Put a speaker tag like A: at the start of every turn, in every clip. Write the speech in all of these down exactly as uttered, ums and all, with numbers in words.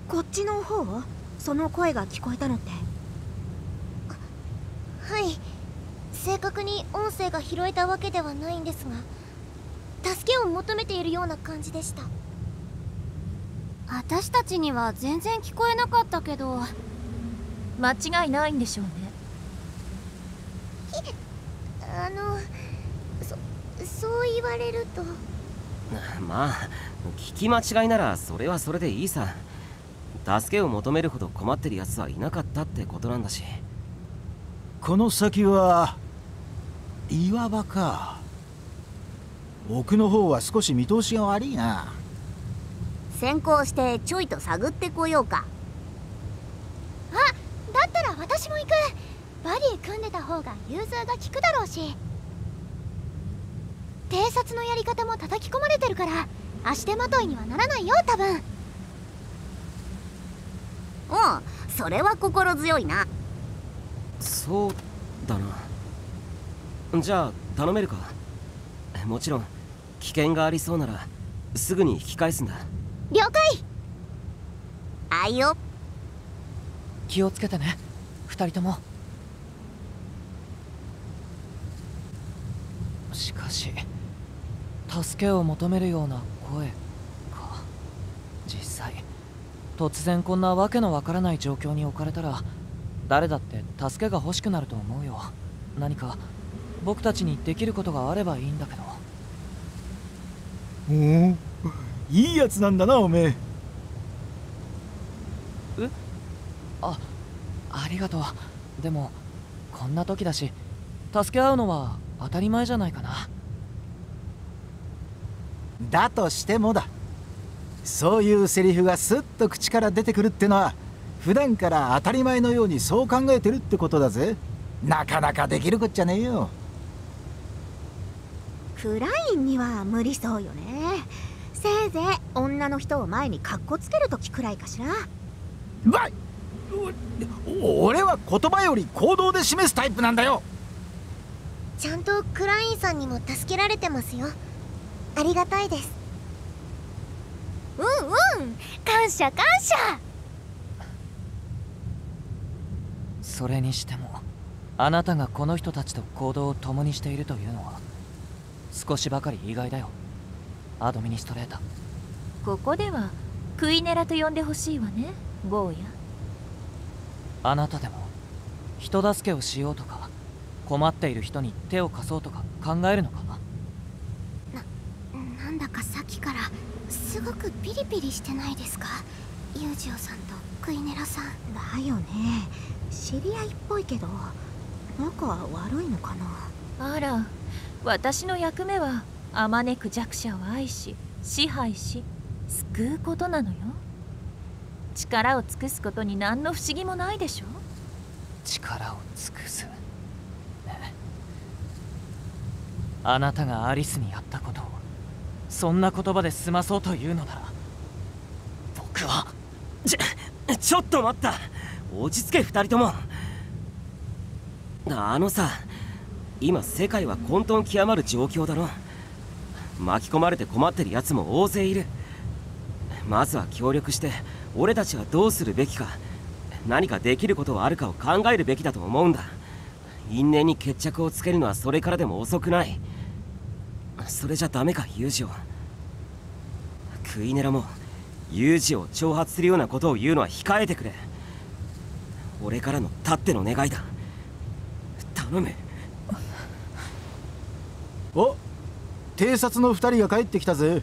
A: こっちの方？その声が聞こえたのって？
B: はい、正確に音声が拾えたわけではないんですが、助けを求めているような感じでした。
C: 私たちには全然聞こえなかったけど。
D: 間違いないんでしょうね。
B: あのそそう言われると。
E: まあ聞き間違いならそれはそれでいいさ。助けを求めるほど困ってる奴はいなかったってことなんだし。
F: この先は岩場か。奥の方は少し見通しが悪いな。
G: 先行してちょいと探ってこようか。
B: あ、だったら私も行く。バディ組んでた方が融通が利くだろうし。偵察のやり方も叩き込まれてるから足手まといにはならないよ、多分。
G: うん、それは心強いな。
E: そうだな。じゃあ頼めるか。もちろん危険がありそうならすぐに引き返すんだ。
B: 了解。
G: あいよ。
H: 気をつけてね、二人とも。しかし助けを求めるような声か。実際突然こんなわけのわからない状況に置かれたら誰だって助けが欲しくなると思うよ。何か僕たちにできることがあればいいんだけど。
F: おお、いいやつなんだなおめえ。
H: え？あ、ありがとう。でもこんな時だし助け合うのは当たり前じゃないかな。
F: だとしてもだ。そういうセリフがスッと口から出てくるってのは普段から当たり前のようにそう考えてるってことだぜ。なかなかできるこっちゃねえよ。
A: クラインには無理そうよね。せいぜい女の人を前にカッコつける時くらいかしら。
F: わい、お俺は言葉より行動で示すタイプなんだよ。
B: ちゃんとクラインさんにも助けられてますよ。ありがたいです。
C: うんうん、感謝感謝。
H: それにしてもあなたがこの人たちと行動を共にしているというのは少しばかり意外だよ、アドミニストレーター。
D: ここではクイネラと呼んでほしいわね、坊や。
H: あなたでも人助けをしようとか困っている人に手を貸そうとか考えるのかな。
B: な、なんだかさっきからすごくピリピリしてないですか、ユージオさんとクイネラさん。
A: だよね。知り合いっぽいけど仲悪いのかな。
D: あら、私の役目はあまねく弱者を愛し支配し救うことなのよ。力を尽くすことに何の不思議もないでしょ。
H: 力を尽くす、ね、あなたがアリスにやったことをそんな言葉で済まそうというのなら僕は。
E: ちょちょっと待った。落ち着け二人とも。あのさ、今世界は混沌極まる状況だろ。巻き込まれて困ってるやつも大勢いる。まずは協力して俺たちはどうするべきか、何かできることはあるかを考えるべきだと思うんだ。因縁に決着をつけるのはそれからでも遅くない。それじゃダメか、ユージを。クイネラもユージを挑発するようなことを言うのは控えてくれ。俺からのたっての願いだ。頼む。
F: お、偵察の二人が帰ってきたぜ。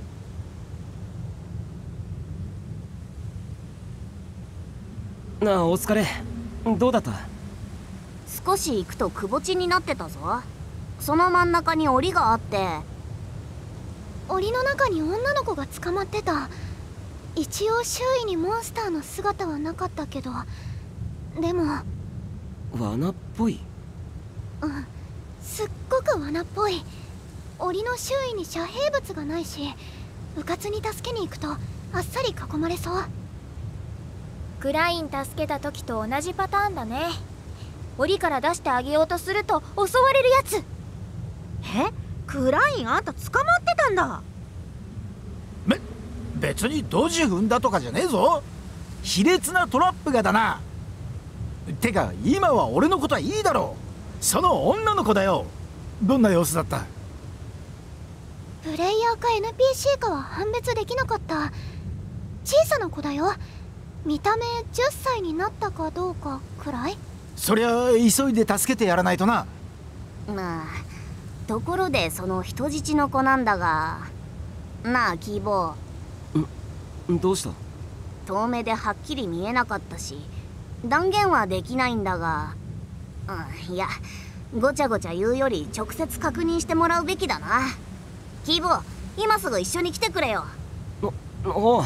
E: なあ、お疲れ。どうだった？
G: 少し行くとくぼ地になってたぞ。その真ん中に檻があって。
B: 檻の中に女の子が捕まってた。一応周囲にモンスターの姿はなかったけど、でも
E: 罠っぽい。
B: うん、すっごく罠っぽい。檻の周囲に遮蔽物がないし、うかつに助けに行くとあっさり囲まれそう。
C: クライン助けた時と同じパターンだね。檻から出してあげようとすると襲われるやつ。
A: え、クラインあんた捕まってたんだ。
F: べ別にドジ踏んだとかじゃねえぞ。 卑劣なトラップがだな。てか今は俺のことはいいだろう。その女の子だよ。どんな様子だった？
B: プレイヤーか エヌピーシー かは判別できなかった。小さな子だよ。見た目じゅっさいになったかどうかくらい。
F: そりゃ急いで助けてやらないとな。
G: まあところでその人質の子なんだがなあ、キーボー。
E: んどうした？
G: 遠目ではっきり見えなかったし断言はできないんだが、うん、いやごちゃごちゃ言うより直接確認してもらうべきだな。キーボー、今すぐ一緒に来てくれよ。
E: おおう。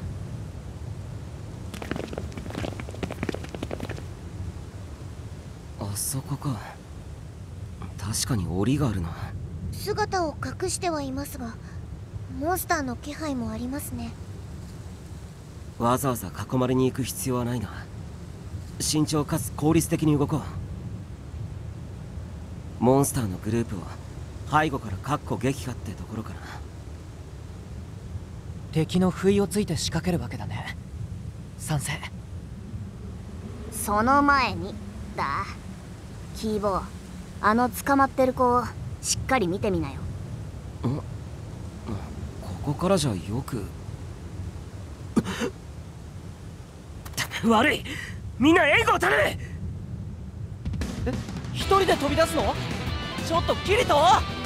E: あそこか。確かに檻があるな。
B: 姿を隠してはいますがモンスターの気配もありますね。
E: わざわざ囲まれに行く必要はないな。慎重かつ効率的に動こう。モンスターのグループを背後から確保撃破ってところかな。
H: 敵の不意をついて仕掛けるわけだね。賛成。
G: その前にだ、キーボー、あの捕まってる子をしっかり見てみなよ。
E: ん？ここからじゃよく悪い、みんな援護を頼む。
H: え、一人で飛び出すの？ちょっとキリト！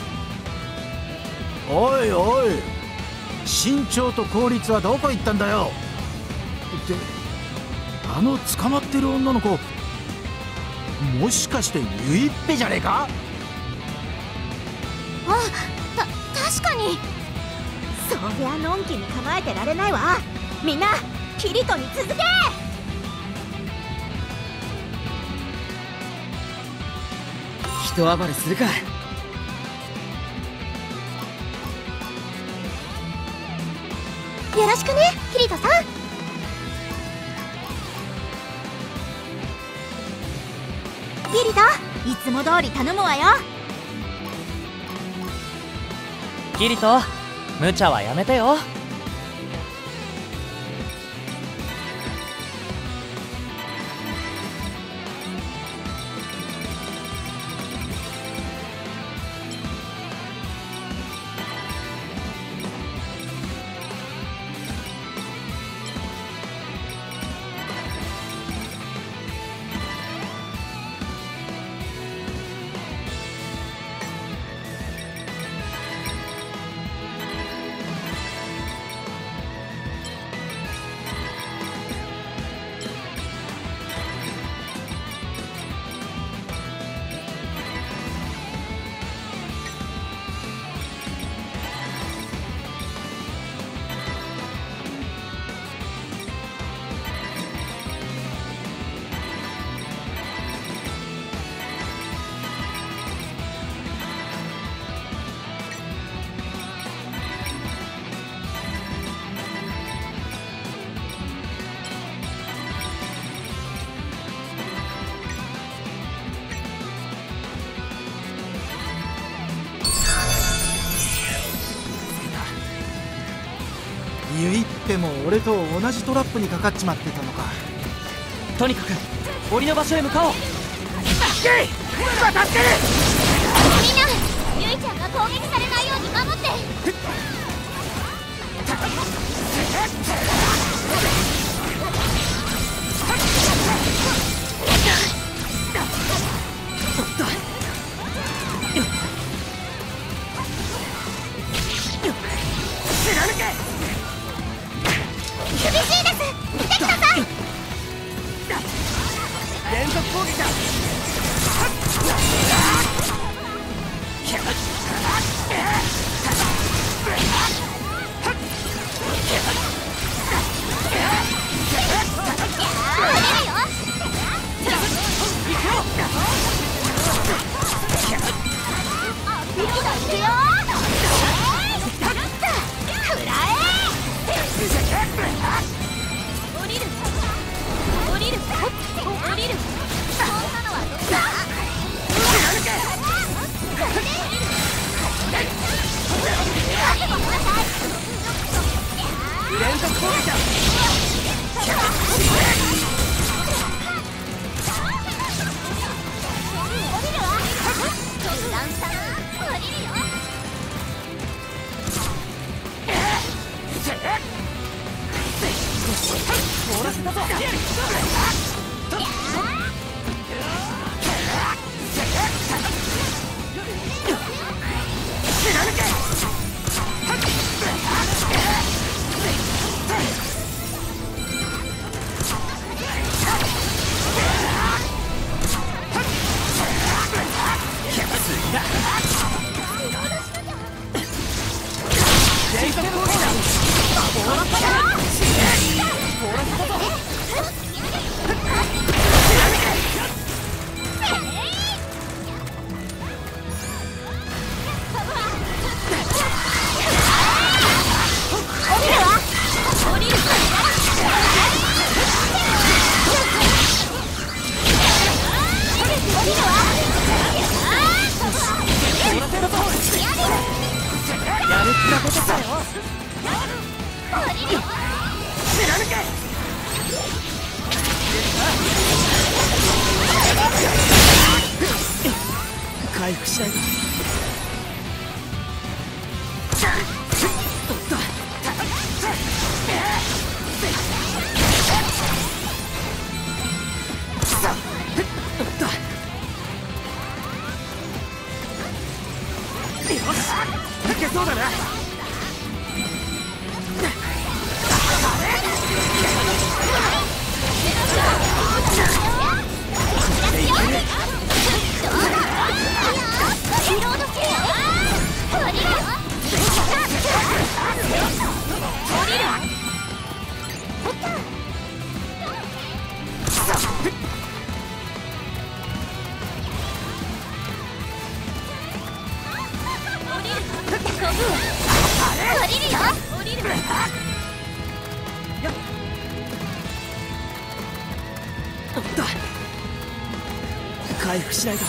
F: おいおい、身長と効率はどこ行ったんだよ。ってあの捕まってる女の子もしかしてユイッペじゃねえか？
B: あ、た、確かに。
A: そりゃのんきに構えてられないわ。みんなキリトに続け。
E: 人暴れするか。
B: よろしくね、キリトさん。
A: キリト、いつも通り頼むわよ。
H: キリト、無茶はやめてよ。
F: ユイッペも俺と同じトラップにかかっちまってたのか。
H: とにかく檻の場所へ向かおう。
E: 助け！今助ける！
B: みんな、ユイちゃんが攻撃されないように守って。厳しいです。見てください。
E: 連続攻撃だ。
B: 連続攻撃だ。
H: だぞ。
E: 回復しないと。いけそうだな。回復しないと。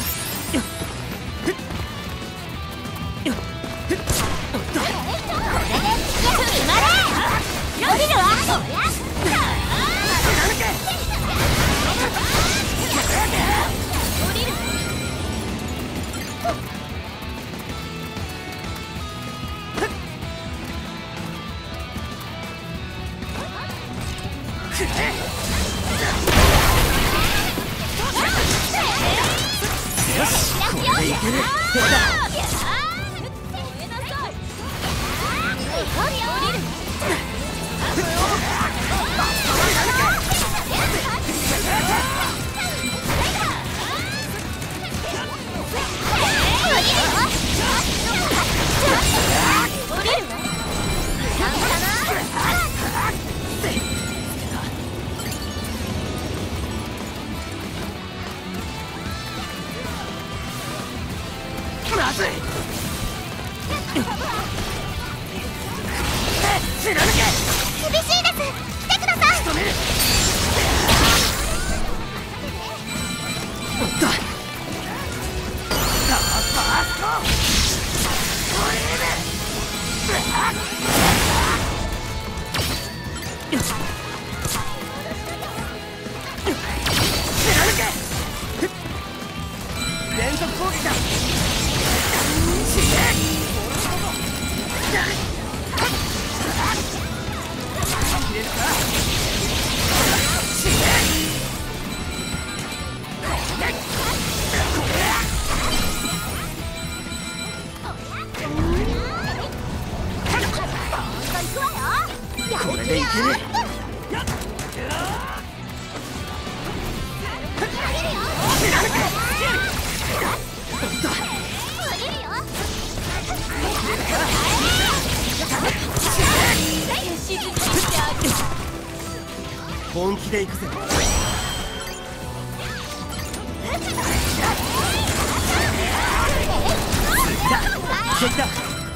E: まずい。貫け。
B: 厳しいです。来てください。
E: 止める。おっと。ザ・ファースト。オリーブ。よし。貫け。連続攻撃だ。これでいける。本気で行くぜ。敵だ。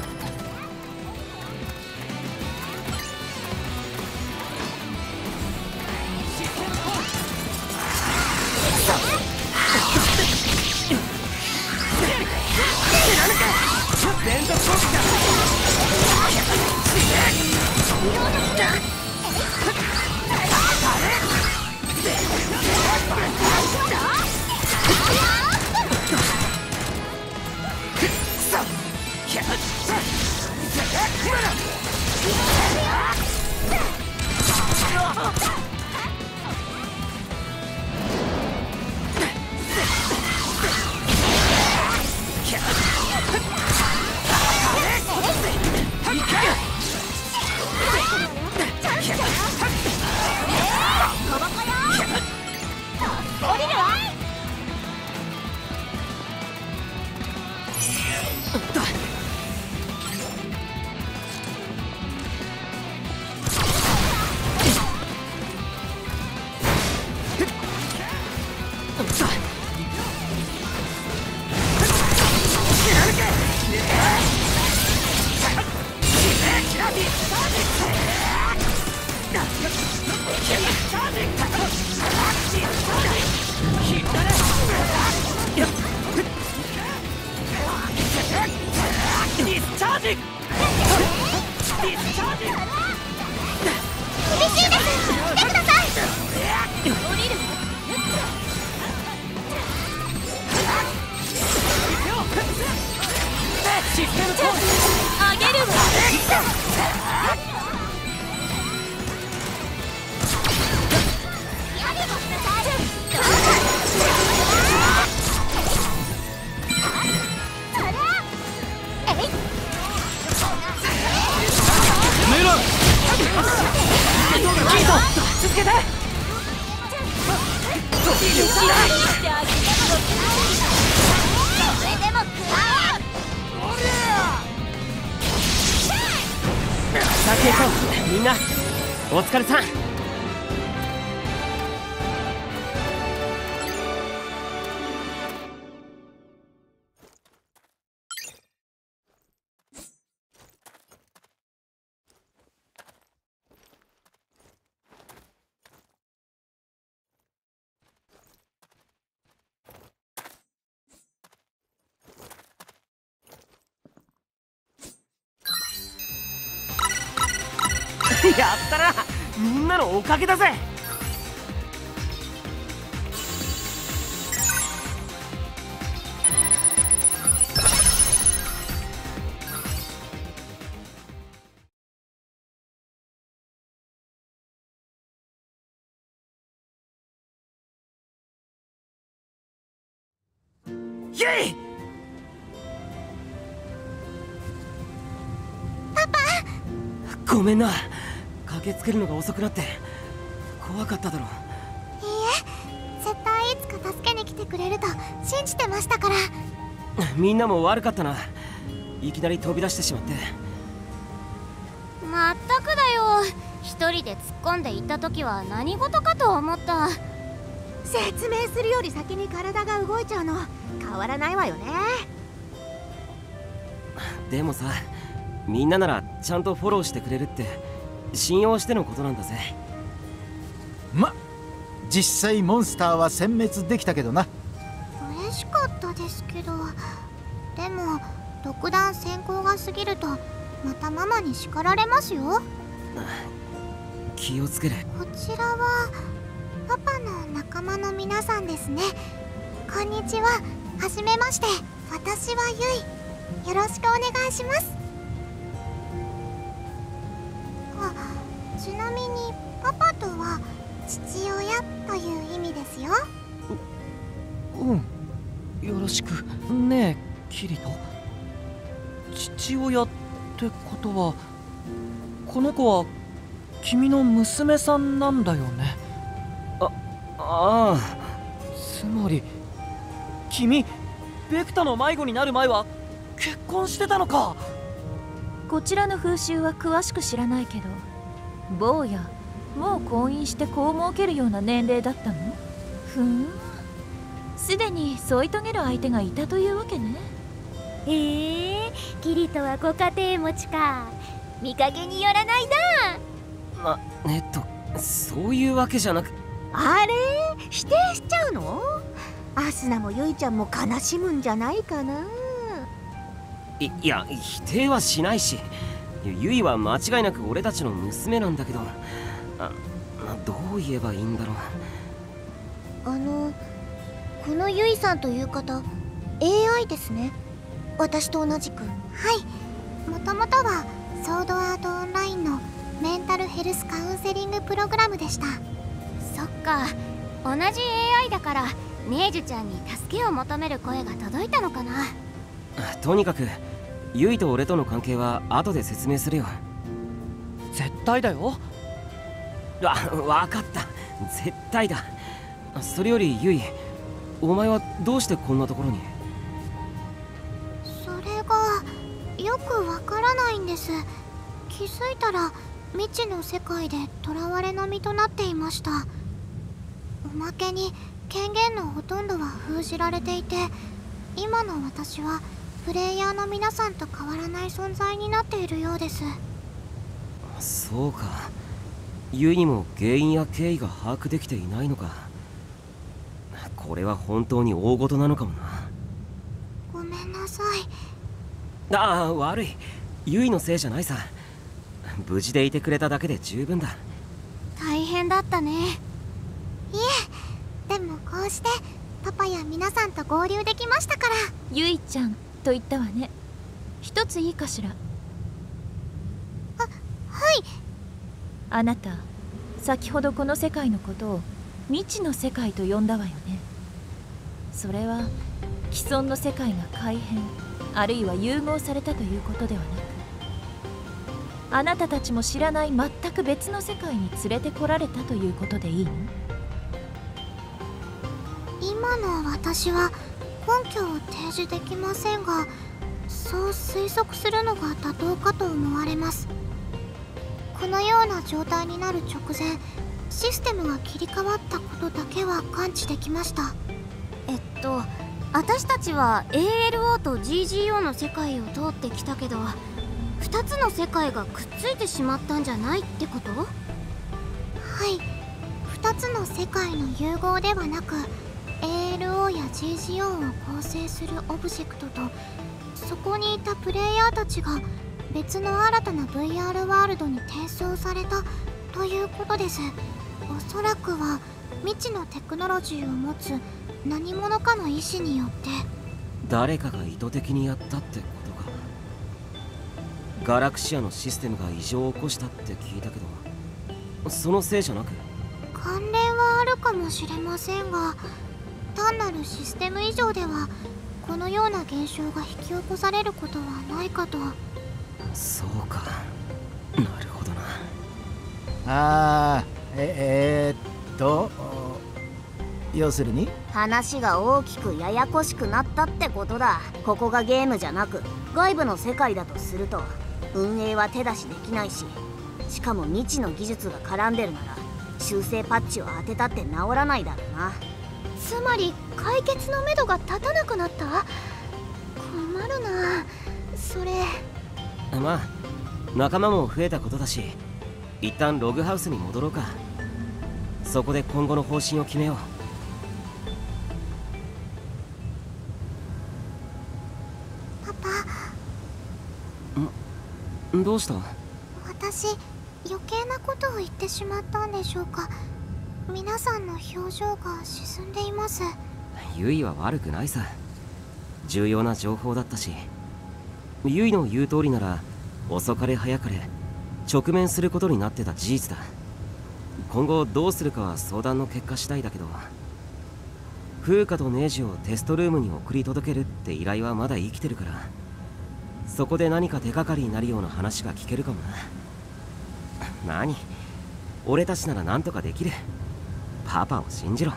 E: 連続攻撃だ。
D: あげるわ。
E: 続けて。先へ行こう。みんなお疲れさん。やったな、みんなのおかげだぜ。イエイ。
B: パパ、
E: ごめんな、駆けつけるのが遅くなって怖かっただろ。
B: いいえ、絶対いつか助けに来てくれると信じてましたから。
E: みんなも悪かったな、いきなり飛び出してしまって。
C: まったくだよ、一人で突っ込んでいった時は何事かと思った。
A: 説明するより先に体が動いちゃうの変わらないわよね。
E: でもさ、みんなならちゃんとフォローしてくれるって信用してのことなんだぜ。
F: ま、実際モンスターは殲滅できたけどな。
B: 嬉しかったですけど、でも独断専行が過ぎるとまたママに叱られますよ。
E: 気をつける。
B: こちらはパパの仲間の皆さんですね。こんにちは、はじめまして。私はゆい、よろしくお願いします。あ、ちなみにパパとは父親という意味ですよ。
H: うん、よろしくねえキリト。父親ってことはこの子は君の娘さんなんだよね。
E: あああ、
H: つまり君ベクタの迷子になる前は結婚してたのか。
D: こちらの風習は詳しく知らないけど、坊やもう婚姻して子を設けるような年齢だったの？ふん、すでに添い遂げる相手がいたというわけね。
C: へえ、キリトはご家庭持ちか。見かけによらないな。
E: あ、えっとそういうわけじゃなく。
A: あれ、否定しちゃうの？アスナもユイちゃんも悲しむんじゃないかな。
E: い、いや否定はしないし、ユイは間違いなく俺たちの娘なんだけど、あ、どう言えばいいんだろう。
B: あの、このゆいさんという方 エーアイ ですね。私と同じく。はい、もともとはソードアートオンラインのメンタルヘルスカウンセリングプログラムでした。
C: そっか、同じ エーアイ だからネージュちゃんに助けを求める声が届いたのかな。
E: とにかくユイと俺との関係は後で説明するよ。
H: 絶対だよ。
E: あ、分かった、絶対だ。それよりユイ、お前はどうしてこんなところに？
B: それがよくわからないんです。気づいたら未知の世界で囚われの身となっていました。おまけに権限のほとんどは封じられていて、今の私はプレイヤーの皆さんと変わらない存在になっているようです。
E: そうか、ユイにも原因や経緯が把握できていないのか。これは本当に大事なのかもな。
B: ごめんなさい。
E: ああ、悪い、ユイのせいじゃないさ。無事でいてくれただけで十分だ。
C: 大変だったね。
B: いえ、でもこうしてパパや皆さんと合流できましたから。
D: ゆいちゃんと言ったわね。 一ついいかしら。
B: あ、はい。
D: あなた先ほどこの世界のことを未知の世界と呼んだわよね。それは既存の世界が改変あるいは融合されたということではなく、あなたたちも知らない全く別の世界に連れてこられたということでいいの？
B: 今の私は根拠を提示できませんが、そう推測するのが妥当かと思われます。このような状態になる直前、システムが切り替わったことだけは感知できました。
C: えっと私たちは エーエルオー と ジージーオー の世界を通ってきたけど、ふたつの世界がくっついてしまったんじゃないってこと？
B: はい、ふたつの世界の融合ではなく エーエルオー や ジージーオー を構成するオブジェクトと、そこにいたプレイヤーたちが別の新たな ブイアール ワールドに転送されたということです。おそらくは未知のテクノロジーを持つ何者かの意志によって。
E: 誰かが意図的にやったってことか。ガラクシアのシステムが異常を起こしたって聞いたけど、そのせいじゃなく？
B: 関連はあるかもしれませんが、単なるシステム異常ではこのような現象が引き起こされることはないかと。
E: そうか、なるほどな。
F: ああ、ええー、っと要するに
G: 話が大きくややこしくなったってことだ。ここがゲームじゃなく外部の世界だとすると、運営は手出しできないし、しかも未知の技術が絡んでるなら修正パッチを当てたって治らないだろうな。
B: つまり解決のめどが立たなくなった？困るなそれ。
E: まあ仲間も増えたことだし、一旦ログハウスに戻ろうか。そこで今後の方針を決めよう。
B: パ
E: パ。んどうした？
B: 私余計なことを言ってしまったんでしょうか。皆さんの表情が沈んでいます。
E: ユイは悪くないさ。重要な情報だったし、ユイの言う通りなら遅かれ早かれ直面することになってた事実だ。今後どうするかは相談の結果次第だけど、風花とネジをテストルームに送り届けるって依頼はまだ生きてるから、そこで何か手がかりになるような話が聞けるかもな。何、俺たちなら何とかできる。パパを信じろ。
B: はい、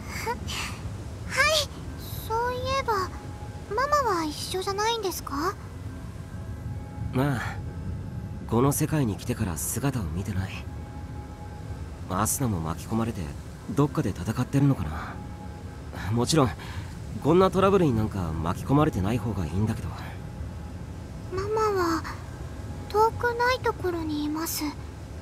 B: そういえばママは一緒じゃないんですか？
E: まあこの世界に来てから姿を見てない。アスナも巻き込まれてどっかで戦ってるのかな。もちろんこんなトラブルになんか巻き込まれてない方がいいんだけど。
B: ママは遠くないところにいます。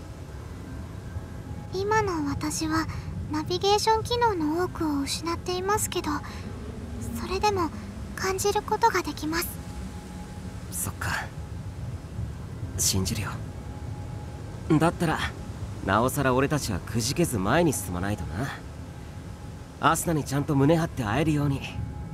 B: 今の私はナビゲーション機能の多くを失っていますけど、それでも感じることができます。
E: そっか、信じるよ。だったらなおさら俺たちはくじけず前に進まないとな。アスナにちゃんと胸張って会えるように。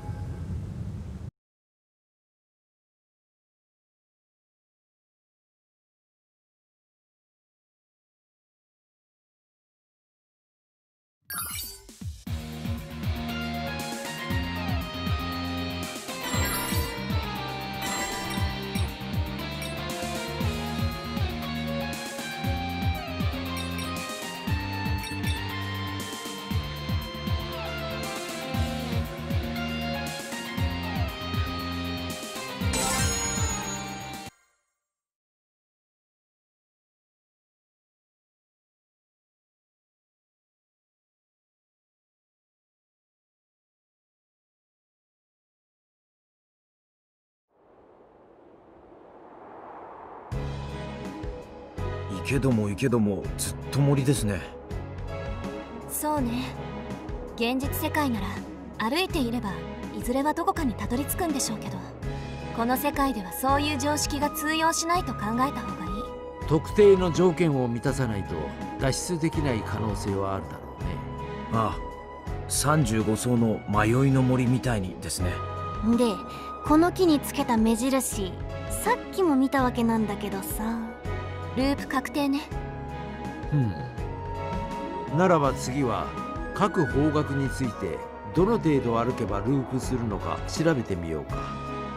I: 行けども行けどもずっと森ですね。
C: そうね、現実世界なら歩いていればいずれはどこかにたどり着くんでしょうけど、この世界ではそういう常識が通用しないと考えた方がいい。
J: 特定の条件を満たさないと脱出できない可能性はあるだろうね。
I: ああ、さんじゅうご層の迷いの森みたいにですね。
C: で、この木につけた目印さっきも見たわけなんだけどさ。ループ確定ね。
J: うん。ならば次は各方角についてどの程度歩けばループするのか調べてみようか。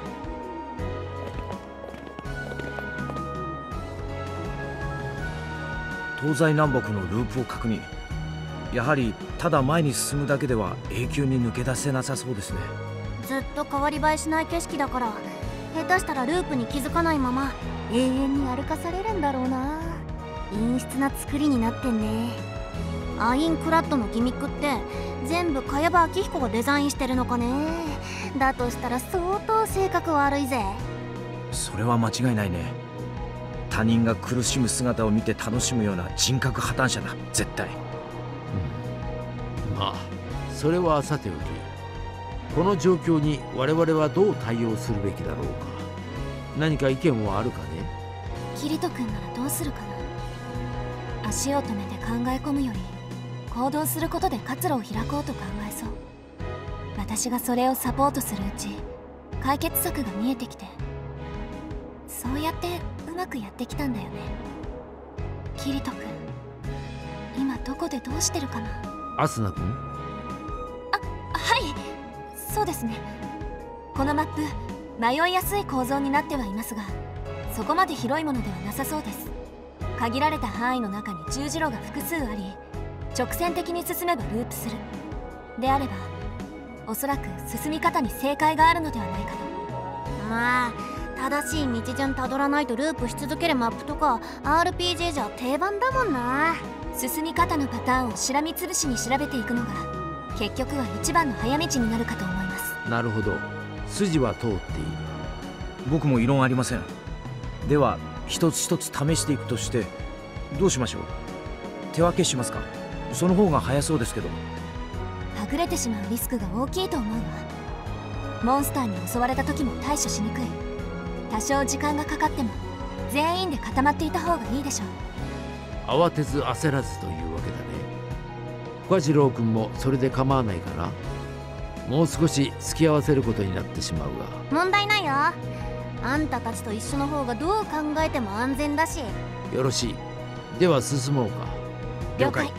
I: 東西南北のループを確認。やはりただ前に進むだけでは永久に抜け出せなさそうですね。
C: ずっと変わり映えしない景色だから、下手したらループに気づかないまま永遠に歩かされるんだろうな。陰湿な作りになってんね。アインクラッドのギミックって全部茅場明彦がデザインしてるのかね。だとしたら相当性格悪いぜ。
I: それは間違いないね。他人が苦しむ姿を見て楽しむような人格破綻者だ、絶対。
J: うん、まあそれはさておき、この状況に我々はどう対応するべきだろうか。何か意見はあるかね。
C: キリト君ならどうするかな。足を止めて考え込むより行動することで活路を開こうと考えそう。私がそれをサポートするうち解決策が見えてきて、そうやってうまくやってきたんだよね。キリト君、今どこでどうしてるかな。
J: アスナ君。
C: あ、はい、そうですね。このマップ迷いやすい構造になってはいますが、そこまで広いものではなさそうです。限られた範囲の中に十字路が複数あり、直線的に進めばループする。であればおそらく進み方に正解があるのではないかと。まあ正しい道順たどらないとループし続けるマップとか アールピージェー じゃ定番だもんな。進み方のパターンをしらみつぶしに調べていくのが結局は一番の早道になるかと思います。
J: なるほど、筋は通っている。
I: 僕も異論ありません。では一つ一つ試していくとして、どうしましょう。手分けしますか。その方が早そうですけど。
C: はぐれてしまうリスクが大きいと思うわ。モンスターに襲われた時も対処しにくい。多少時間がかかっても全員で固まっていた方がいいでしょう。
J: 慌てず焦らずというわけだね。小次郎君もそれで構わないかな。もう少し付き合わせることになってしまうが。
C: 問題ないよ。あんたたちと一緒の方がどう考えても安全だし。
J: よろしい。では進もうか。
C: 了解。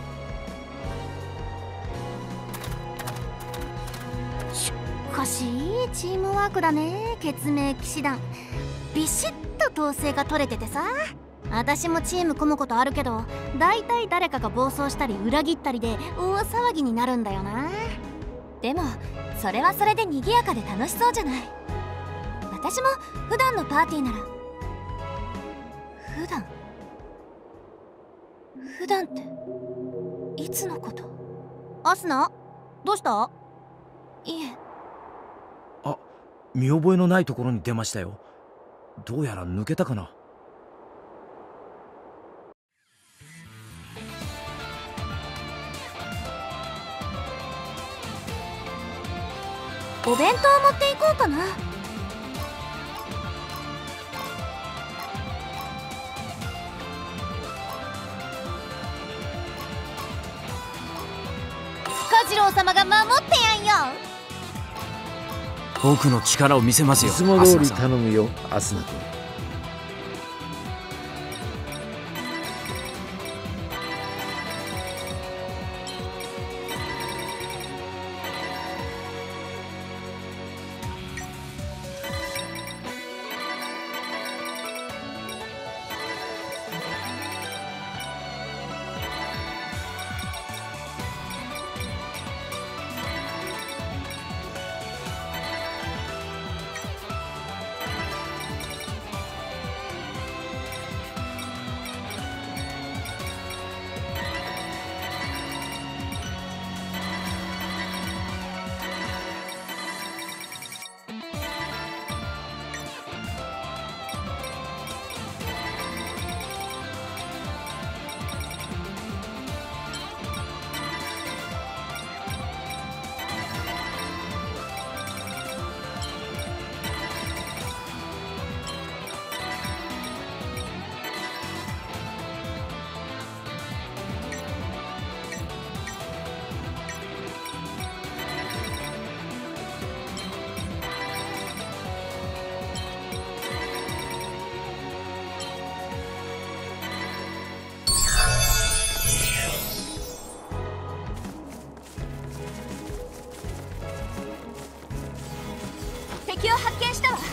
C: しかしいいチームワークだね、血明騎士団。ビシッと統制が取れててさ。私もチーム組むことあるけど、だいたい誰かが暴走したり裏切ったりで大騒ぎになるんだよな。でもそれはそれで賑やかで楽しそうじゃない。私も普段のパーティーなら。普段普段っていつのこと？アスナ、どうした？いえ。
I: あ、見覚えのないところに出ましたよ。どうやら抜けたかな。
C: お弁当持っていこうかな。小次郎様が守ってやんよ。
I: 僕の力を見せますよ。
J: いつも通り頼むよ、アスナ君。
C: 発見したわ。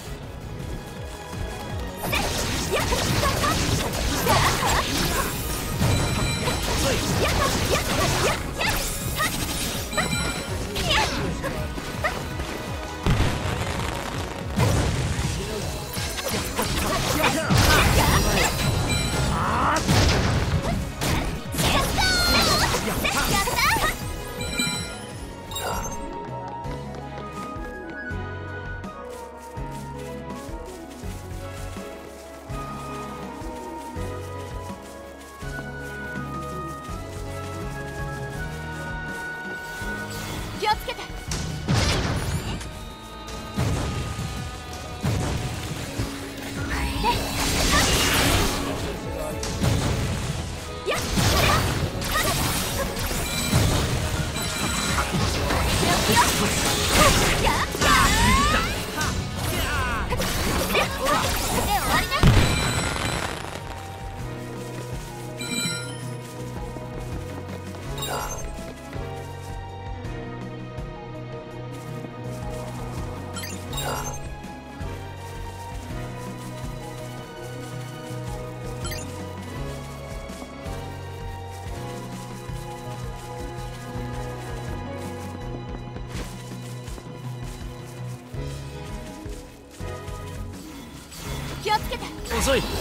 C: 気をつけて。気をつけて。
I: 遅い。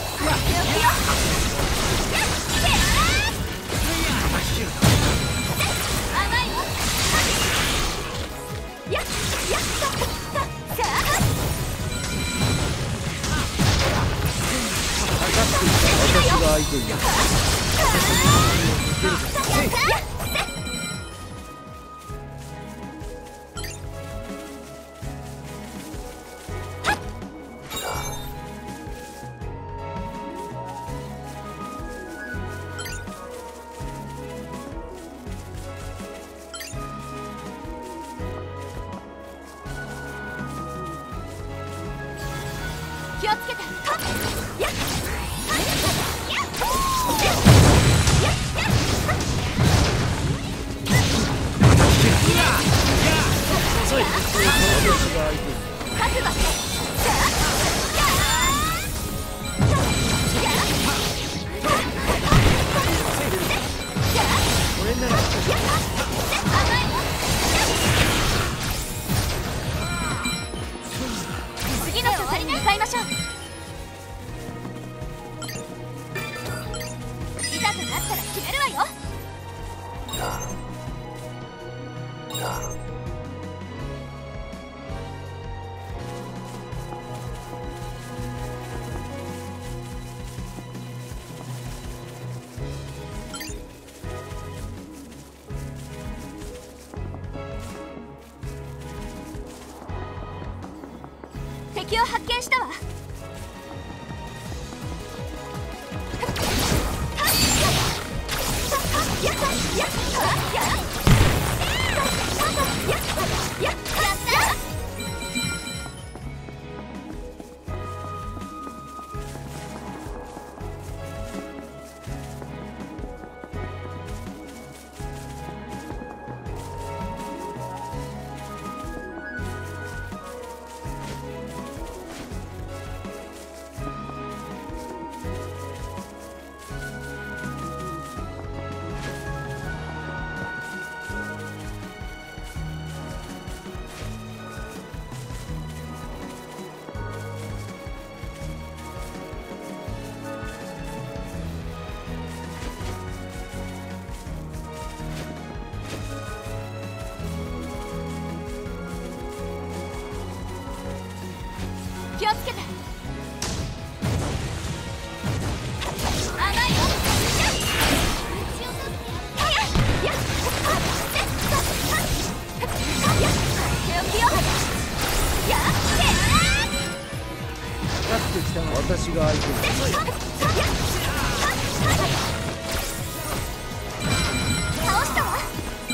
J: 私が相手になる。
C: 気をつけて。次の拠点に向かいましょう。いざとなったら決めるわよ。敵を発見したわ。気をつけて。甘いよ。
J: 私が相手になる。
C: 倒したわ。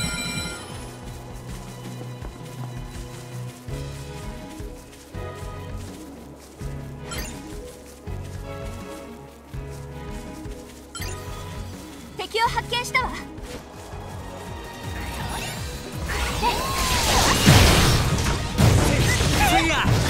C: 敵を発見したわ。
E: せいや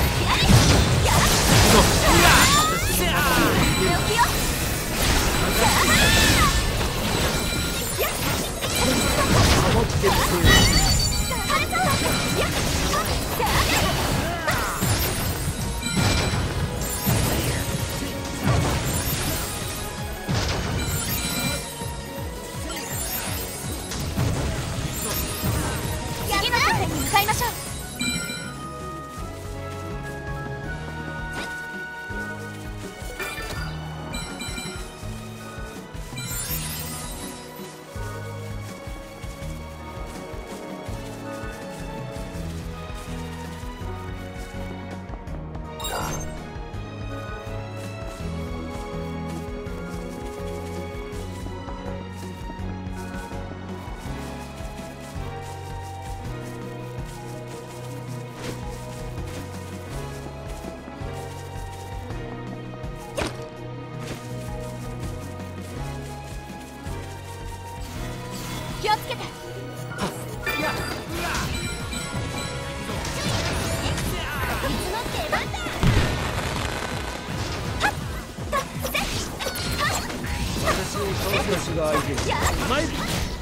I: が相手に参る。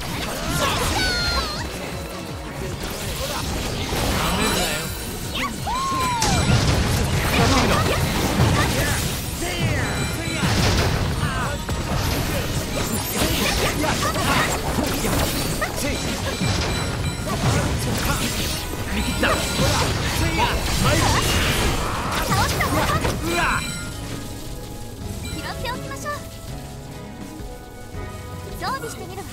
I: 見切った。
C: 拾っておきましょう。装備してみるわ。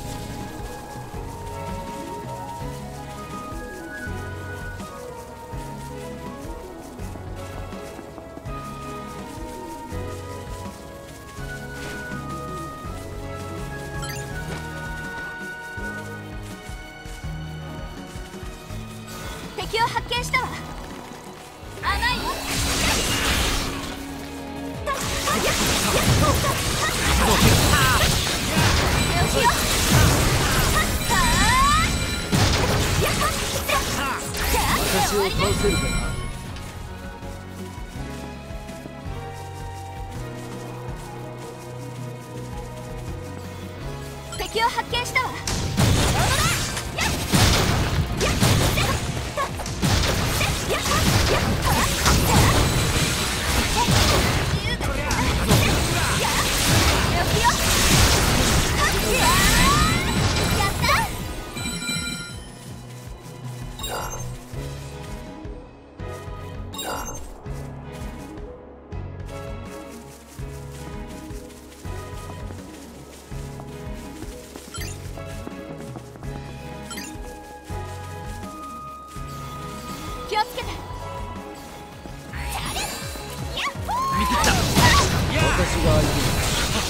C: 敵を発見したわ。甘いわ。
I: 私を倒せるかな。
C: 敵を発見したわ。気をつけて。
I: 見切った。私が相手に。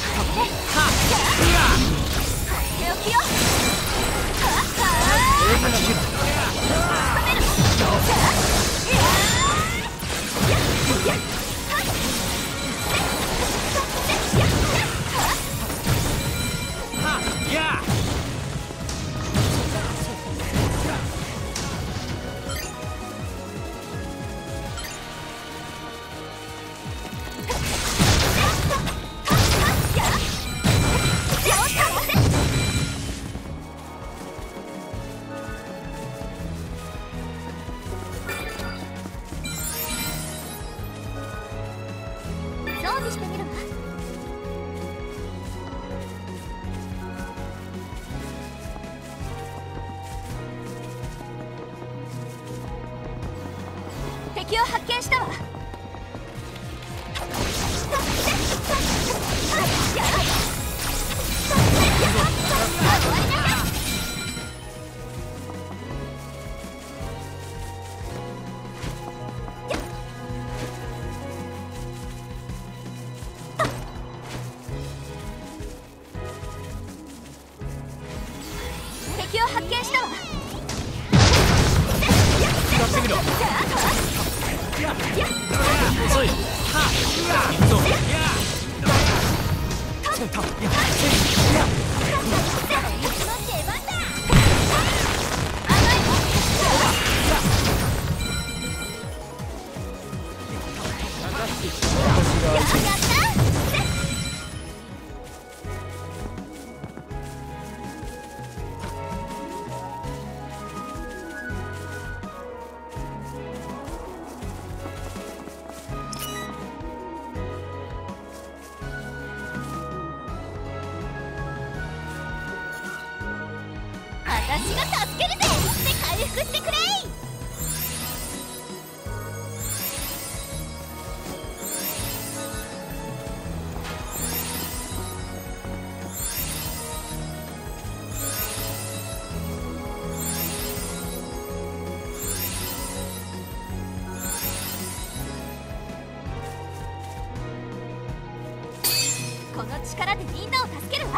C: 装備してみるわ。敵を発見したわ。敵を発見したわ。
I: 使ってみろ。遅い。行くぞ。
C: 私が助けるぜって回復してくれい。この力でみんなを助けるわ。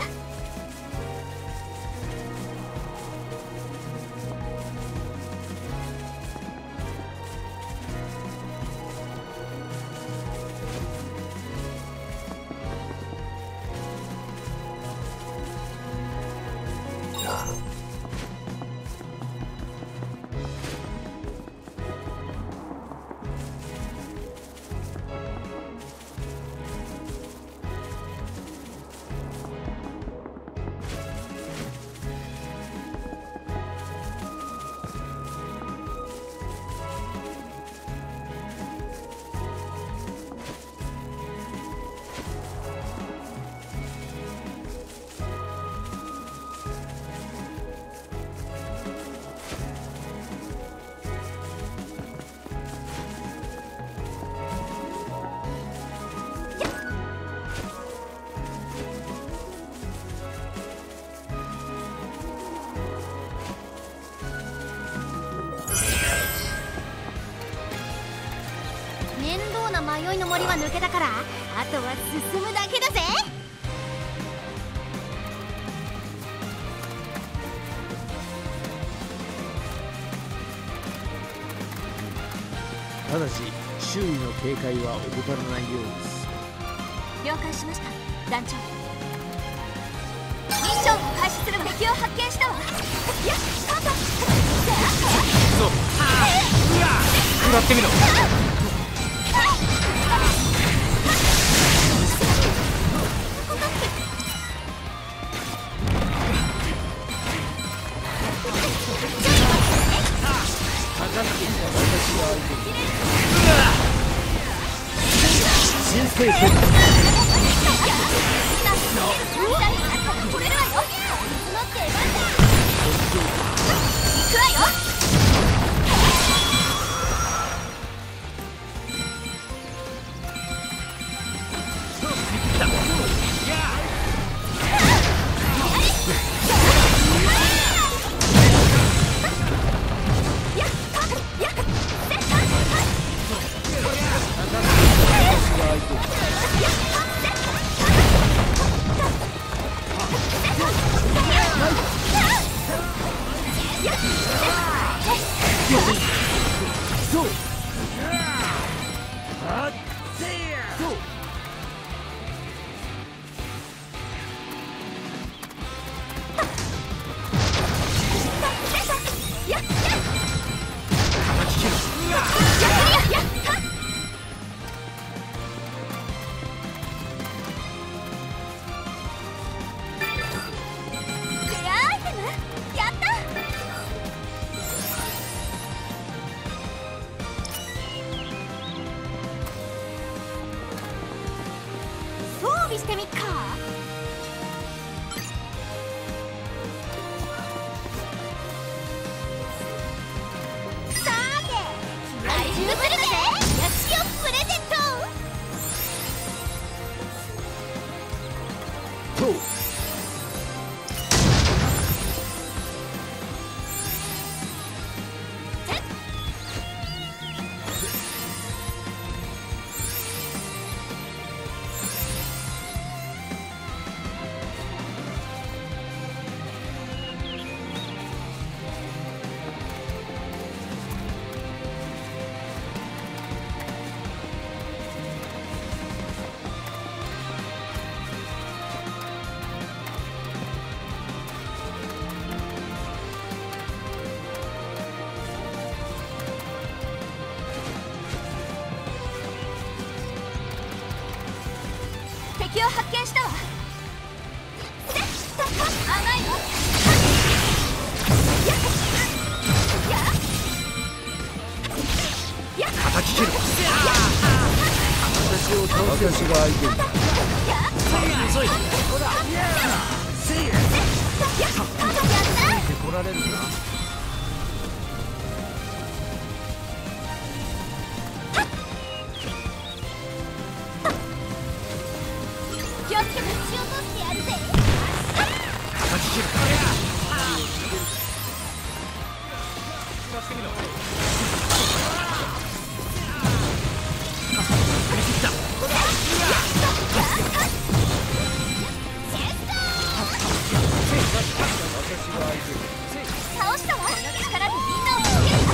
G: 面倒な迷いの森は抜けたから、あとは進むだけだぜ。
J: ただし周囲の警戒は怠らないようです。
C: 了解しました、団長。ミッションを開始するわ。敵を発見したわ。やっ、スタート。
I: そう、食らってみろ。
J: 新生決
G: してみっか。さーて、来週するぜ。ヤシオプレゼント。と
C: 敵を発見したわ。甘いの。
J: 叩き切る。私を倒せ。私が相手だ。遅い。ほら。せいや。ってこられるな。
G: 気をつけて撃ち落としてやるぜ。
J: 叩き切る。使ってみろ。振り切った。
C: 倒したわ。力でみんなをつける。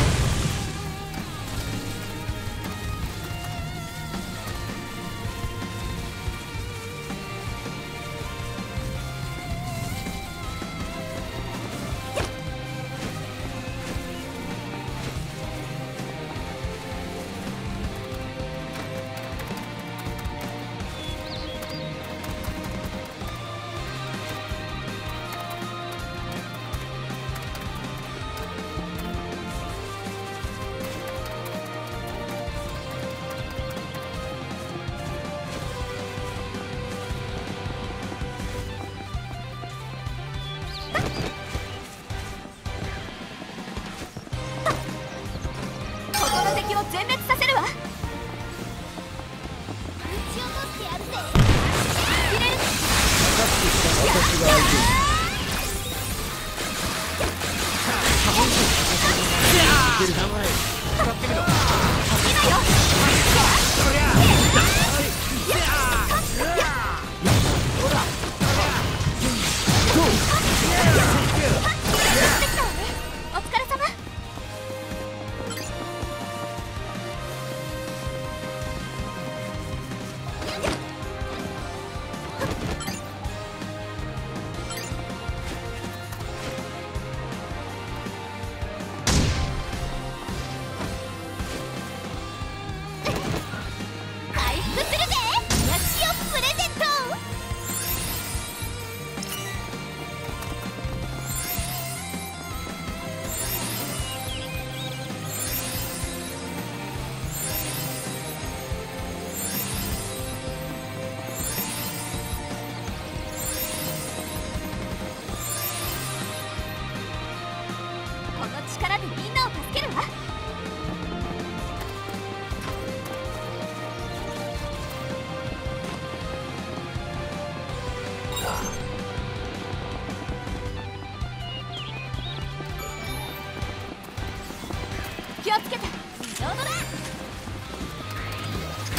C: 敵を全滅させるわ。撃ち落としてやるぜ。入れる。私が相手。使ってみろ。今よ。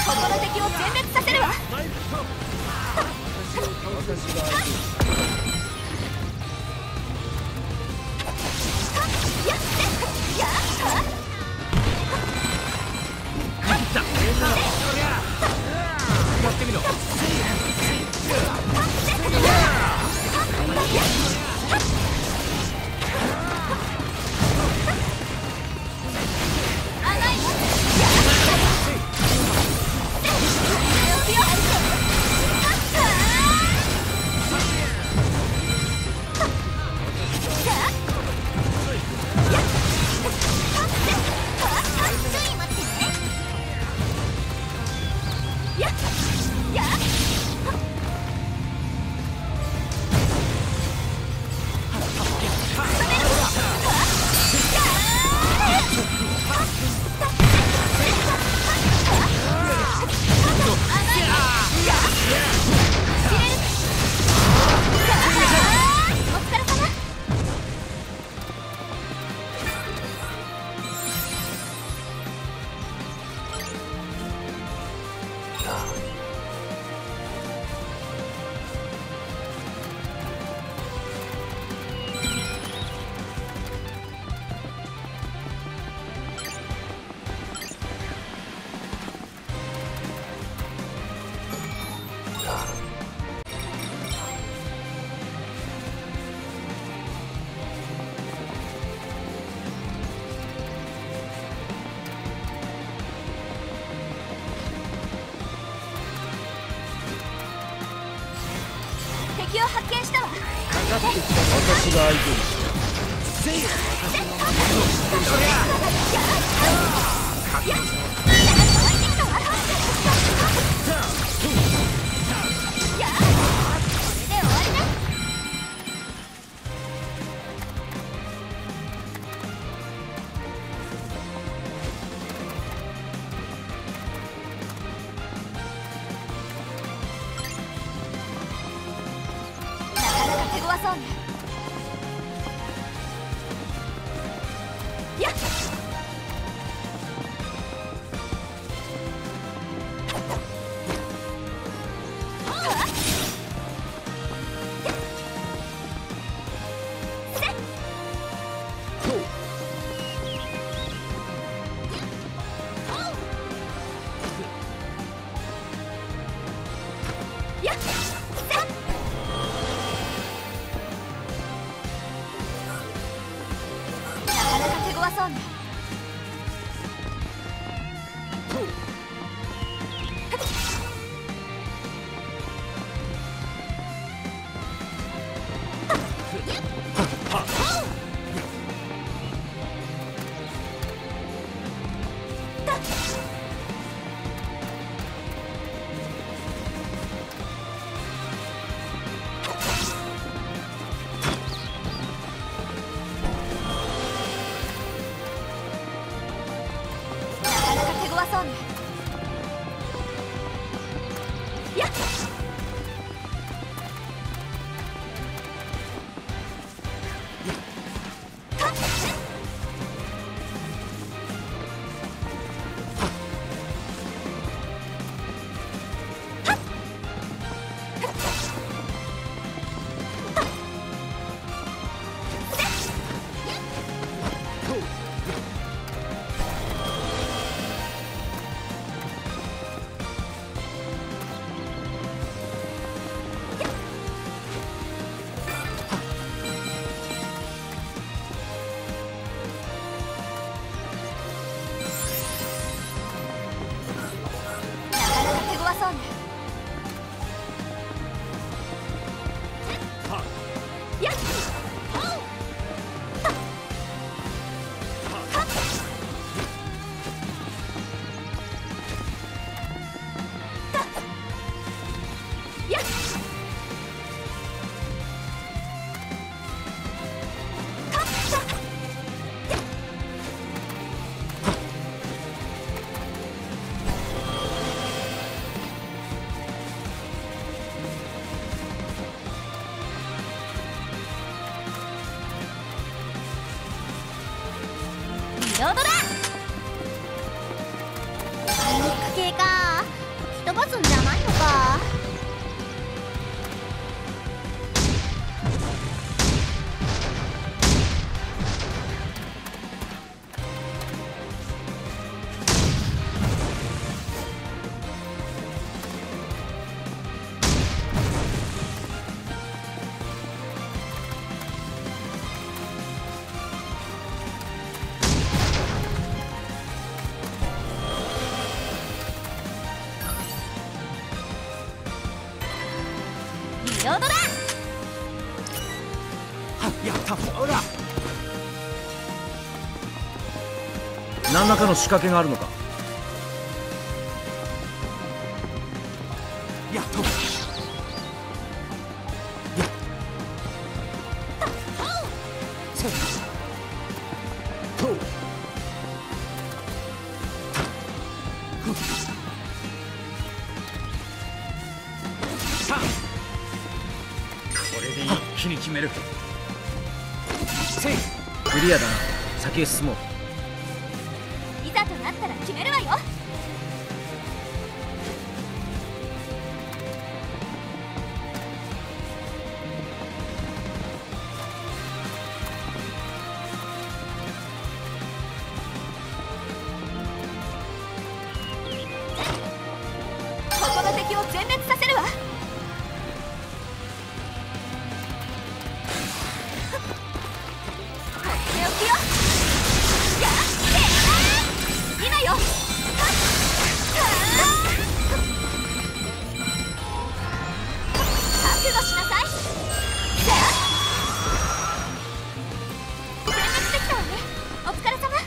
C: ここの敵を全滅させるわ。
I: やってみろ。
C: 敵を発見したわ。
I: 私が相手に
C: 手強そうね。やっそうね。そうね。やっそうね。やっ
B: ロードだ。パニック系か。
G: 飛ばすんじゃないのか。
C: リロードだ。
I: やった。ほら、何らかの仕掛けがあるのか。やっと。やっと。と。さあ。これで一気に決める。クリアだな。先へ進もう。
C: いざとなったら決めるわよ。ここの敵を全滅させるわ。今よ。覚悟しなさい。全滅できたわね。お疲れ様。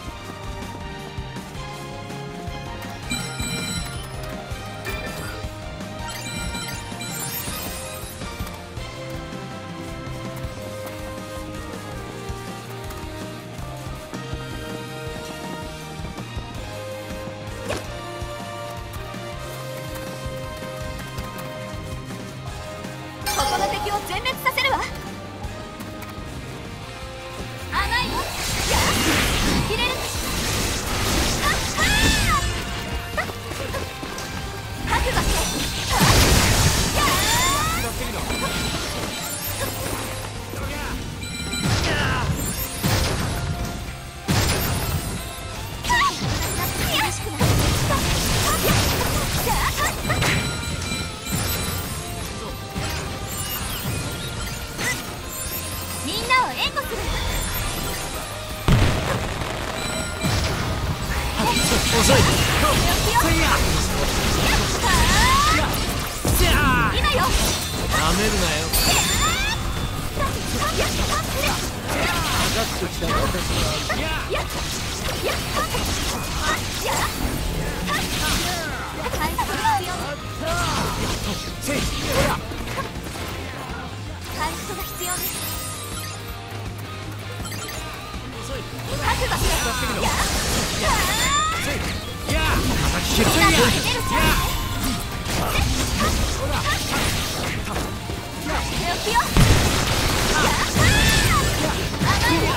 C: ここの敵を全滅させるわ。甘いよ。やっ切れる。はっはー。覚悟して。や悔しくない。みんなを援護する。
I: 遅い。
C: 今よ。
J: なめるなよ。
F: 上がってきた私は
C: やっやっやっ回復が必要。回復が必要です。覚悟して。やっ
I: やあ、叩き切る。
C: 今のは出るチャンスね。強気よ。やっ甘いよ。